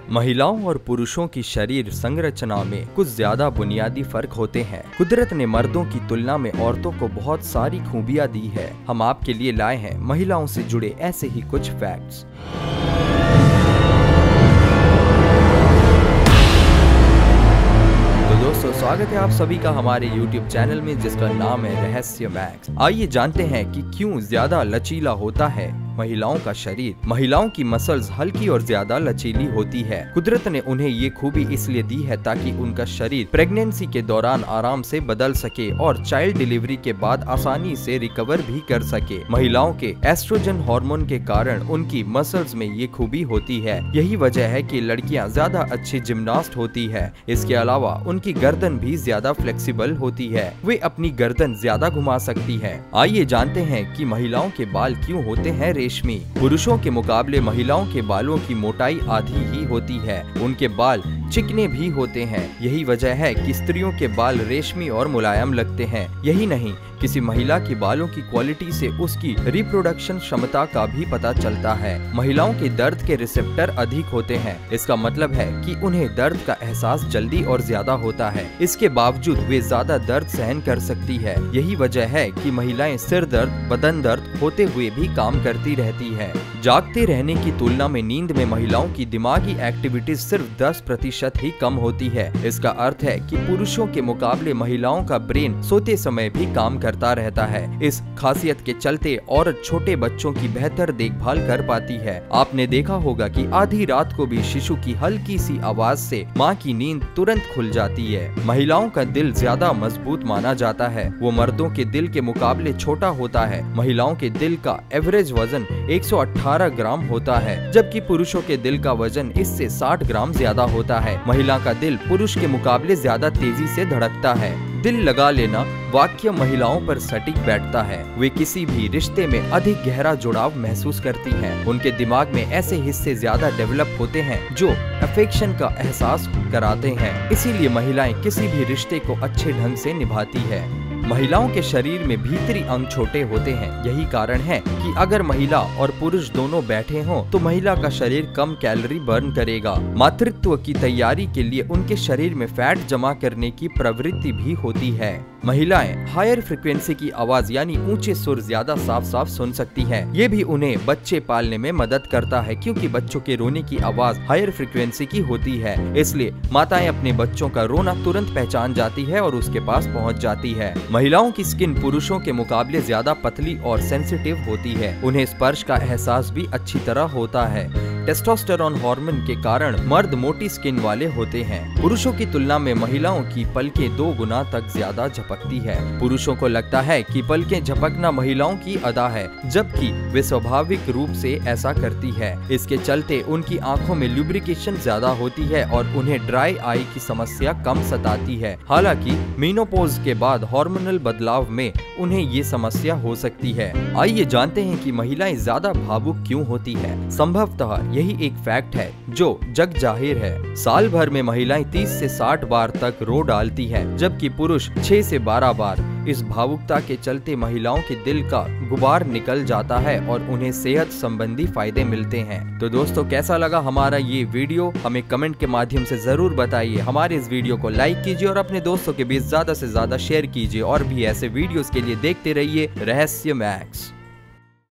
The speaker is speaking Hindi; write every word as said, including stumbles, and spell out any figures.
महिलाओं और पुरुषों की शरीर संरचना में कुछ ज्यादा बुनियादी फर्क होते हैं। कुदरत ने मर्दों की तुलना में औरतों को बहुत सारी खूबियां दी है। हम आपके लिए लाए हैं महिलाओं से जुड़े ऐसे ही कुछ फैक्ट्स। तो दोस्तों, स्वागत है आप सभी का हमारे यूट्यूब चैनल में, जिसका नाम है रहस्य मैक्स। आइए जानते हैं कि क्यों ज्यादा लचीला होता है महिलाओं का शरीर। महिलाओं की मसल्स हल्की और ज्यादा लचीली होती है। कुदरत ने उन्हें ये खूबी इसलिए दी है ताकि उनका शरीर प्रेगनेंसी के दौरान आराम से बदल सके और चाइल्ड डिलीवरी के बाद आसानी से रिकवर भी कर सके। महिलाओं के एस्ट्रोजन हार्मोन के कारण उनकी मसल्स में ये खूबी होती है। यही वजह है कि लड़कियां ज्यादा अच्छी जिम्नास्ट होती है। इसके अलावा उनकी गर्दन भी ज्यादा फ्लेक्सिबल होती है। वे अपनी गर्दन ज्यादा घुमा सकती है। आइए जानते हैं कि महिलाओं के बाल क्यों होते हैं रेशमी। पुरुषों के मुकाबले महिलाओं के बालों की मोटाई आधी ही होती है। उनके बाल चिकने भी होते हैं। यही वजह है कि स्त्रियों के बाल रेशमी और मुलायम लगते हैं। यही नहीं, किसी महिला की बालों की क्वालिटी से उसकी रिप्रोडक्शन क्षमता का भी पता चलता है। महिलाओं के दर्द के रिसेप्टर अधिक होते हैं। इसका मतलब है कि उन्हें दर्द का एहसास जल्दी और ज्यादा होता है। इसके बावजूद वे ज्यादा दर्द सहन कर सकती है। यही वजह है कि महिलाएं सिर दर्द, बदन दर्द होते हुए भी काम करती रहती है। जागते रहने की तुलना में नींद में महिलाओं की दिमागी एक्टिविटीज सिर्फ दस प्रतिशत ही कम होती है। इसका अर्थ है कि पुरुषों के मुकाबले महिलाओं का ब्रेन सोते समय भी काम करता रहता है। इस खासियत के चलते औरत छोटे बच्चों की बेहतर देखभाल कर पाती है। आपने देखा होगा कि आधी रात को भी शिशु की हल्की सी आवाज से माँ की नींद तुरंत खुल जाती है। महिलाओं का दिल ज्यादा मजबूत माना जाता है। वो मर्दों के दिल के मुकाबले छोटा होता है। महिलाओं के दिल का एवरेज वजन एक सौ अठारह ग्राम होता है, जबकि पुरुषों के दिल का वजन इससे साठ ग्राम ज्यादा होता है। महिला का दिल पुरुष के मुकाबले ज्यादा तेजी से धड़कता है। दिल लगा लेना वाक्य महिलाओं पर सटीक बैठता है। वे किसी भी रिश्ते में अधिक गहरा जुड़ाव महसूस करती हैं। उनके दिमाग में ऐसे हिस्से ज्यादा डेवलप होते हैं जो अफेक्शन का एहसास कराते हैं। इसीलिए महिलाएं किसी भी रिश्ते को अच्छे ढंग से निभाती है। महिलाओं के शरीर में भीतरी अंग छोटे होते हैं। यही कारण है कि अगर महिला और पुरुष दोनों बैठे हों तो महिला का शरीर कम कैलोरी बर्न करेगा। मातृत्व की तैयारी के लिए उनके शरीर में फैट जमा करने की प्रवृत्ति भी होती है। महिलाएं हायर फ्रिक्वेंसी की आवाज यानी ऊंचे सुर ज्यादा साफ साफ सुन सकती हैं। ये भी उन्हें बच्चे पालने में मदद करता है, क्योंकि बच्चों के रोने की आवाज हायर फ्रिक्वेंसी की होती है। इसलिए माताएं अपने बच्चों का रोना तुरंत पहचान जाती है और उसके पास पहुंच जाती है। महिलाओं की स्किन पुरुषों के मुकाबले ज्यादा पतली और सेंसिटिव होती है। उन्हें स्पर्श का एहसास भी अच्छी तरह होता है। टेस्टोस्टेरोन हार्मोन के कारण मर्द मोटी स्किन वाले होते हैं। पुरुषों की तुलना में महिलाओं की पलकें दो गुना तक ज्यादा झपकती है। पुरुषों को लगता है कि पलकें झपकना महिलाओं की अदा है, जबकि वे स्वाभाविक रूप से ऐसा करती है। इसके चलते उनकी आंखों में लुब्रिकेशन ज्यादा होती है और उन्हें ड्राई आई की समस्या कम सताती है। हालांकि मेनोपॉज के बाद हार्मोनल बदलाव में उन्हें ये समस्या हो सकती है। आइए जानते हैं कि महिलाएं ज्यादा भावुक क्यों होती है। संभवतः यही एक फैक्ट है जो जग जाहिर है। साल भर में महिलाएं तीस से साठ बार तक रो डालती हैं, जबकि पुरुष छह से बारह बार। इस भावुकता के चलते महिलाओं के दिल का गुबार निकल जाता है और उन्हें सेहत संबंधी फायदे मिलते हैं। तो दोस्तों, कैसा लगा हमारा ये वीडियो? हमें कमेंट के माध्यम से जरूर बताइए। हमारे इस वीडियो को लाइक कीजिए और अपने दोस्तों के बीच ज्यादा से ज्यादा शेयर कीजिए। और भी ऐसे वीडियोस के लिए देखते रहिए रहस्य मैक्स।